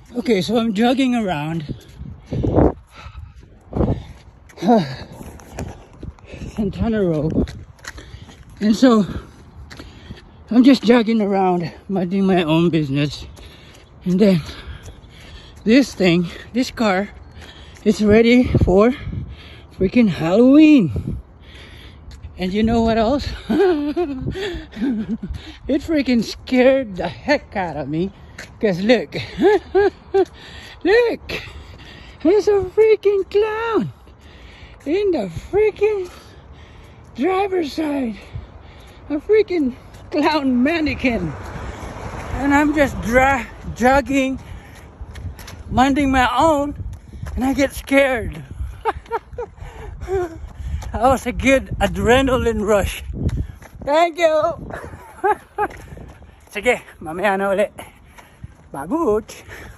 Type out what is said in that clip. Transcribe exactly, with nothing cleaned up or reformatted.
Okay, so I'm jogging around Santana Road, and so I'm just jogging around, minding my own business, and then this thing, this car, is ready for freaking Halloween. And you know what else? It freaking scared the heck out of me. Because look, look, there's a freaking clown in the freaking driver's side. A freaking clown mannequin. And I'm just dra jogging, minding my own, and I get scared. That was a good adrenaline rush. Thank you. Sige, mamaya na ulit. Babuch.